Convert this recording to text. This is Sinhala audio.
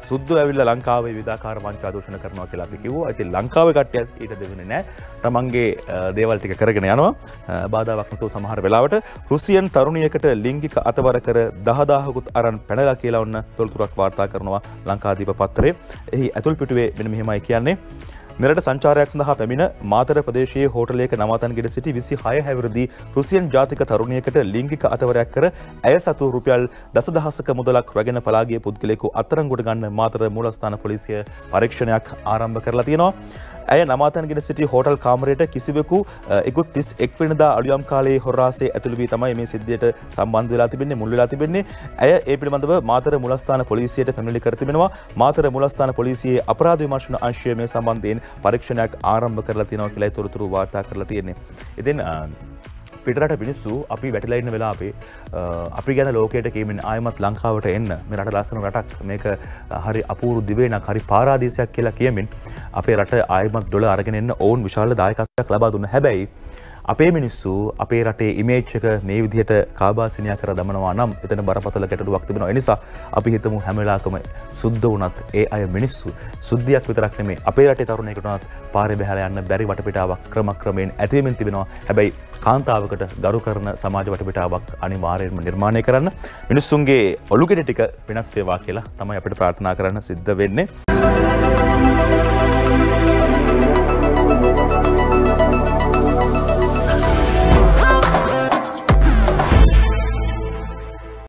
සුද්දෝ ඇවිල්ලා ලංකාවේ විවිධාකාර වංචා දූෂණ කරනවා කියලා අපි කිව්වා. ඉතින් ලංකාවේ කට්ටිය ඊට දෙවෙන්නේ නැහැ. තමන්ගේ දේවල් ටික කරගෙන යනවා. බාධාවක් නැතුව සමහර වෙලාවට රුසියන් තරුණියකට ලිංගික අතවර කර 10000කුත් අරන් පැනලා කියලා ඔන්න තොරතුරක් වාර්තා කරනවා ලංකාදීප පත්තරේ. එහි ඇතුල් පිටුවේ මෙන්න මෙහෙමයි කියන්නේ. මෙරට සංචාරයක් සඳහා පැමිණ මාතර ප්‍රදේශයේ හෝටලයක නවාතැන්ගෙන සිටි 26 හැවිරිදි රුසියන් ජාතික තරුණියකට ලිංගික අතවරයක් කර ඇය සතු රුපියල් දසදහසක මුදලක් රැගෙන පලා ගිය පුද්ගලයෙකු අත්අඩංගුවට ගන්න මාතර මූලස්ථාන පොලිසිය පරීක්ෂණයක් ආරම්භ කරලා තියෙනවා. ඇය නවාතැන්ගෙන සිටි හෝටල් කාමරයට කිසිවෙකු ඉක්ුත් 31 වෙනිදා අලුයම් කාලයේ හොරාසේ ඇතුළු වී තමයි මේ සිද්ධියට සම්බන්ධ වෙලා තිබෙන්නේ මුල් වෙලා තිබෙන්නේ. ඇය ඒ පිළිබඳව මාතර මූලස්ථාන පොලිසියට පැමිණිලි කර තිබෙනවා. මාතර මූලස්ථාන පොලිසියේ අපරාධ විමර්ශන අංශය මේ සම්බන්ධයෙන් පරීක්ෂණයක් ආරම්භ කරලා තියෙනවා කියලා තොරතුරු වාර්තා කරලා තියෙන්නේ. ඉතින් පිටරට මිනිස්සු අපි වැටිලා ඉන්න වෙලාවේ අපි ගැන ලෝකයට කියමින් ආයමත් ලංකාවට එන්න මේ රට ලස්සන රටක් මේක හරි අපූර්ව දිවයිනක් හරි පාරාදීසයක් කියලා කියමින් අපේ රට ආයමත් ඩොලර් අරගෙන එන්න ඕන් විශාල දායකත්වයක් ලබා දුන්නා. හැබැයි අපේ මිනිස්සු අපේ රටේ ඉමේජ් එක මේ විදිහට කාබාසිනියා කර දමනවා නම් එතන බරපතල ගැටලුවක් තිබෙනවා. ඒ නිසා අපි හිතමු හැම වෙලාවකම සුද්ධ වුණත් ඒ අය මිනිස්සු සුද්ධියක් විතරක් නෙමෙයි අපේ රටේ තරුණයෙකුට උනත් පාරේ බහැලා යන්න බැරි වටපිටාවක් ක්‍රමක්‍රමයෙන් ඇති වෙමින් තිබෙනවා. හැබැයි කාන්තාවකට ගරු කරන සමාජ වටපිටාවක් අනිවාර්යයෙන්ම නිර්මාණය කරන්න මිනිස්සුන්ගේ ඔලුගෙඩ ටික වෙනස් වේවා කියලා තමයි අපිට ප්‍රාර්ථනා කරන්න සිද්ධ වෙන්නේ.